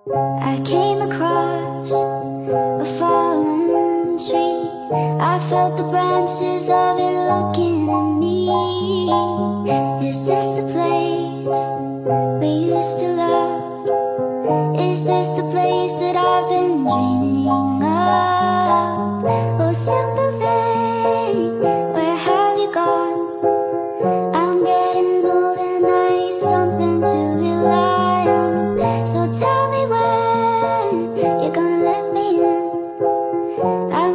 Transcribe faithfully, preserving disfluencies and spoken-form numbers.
I came across a fallen tree. I felt the branches of it looking at me. Is this the place we used to love? Is this the place that I've been dreaming of? Oh, simple thing, where have you gone? I'm getting old and I need something to rely on. So tell me when you're gonna let me in. I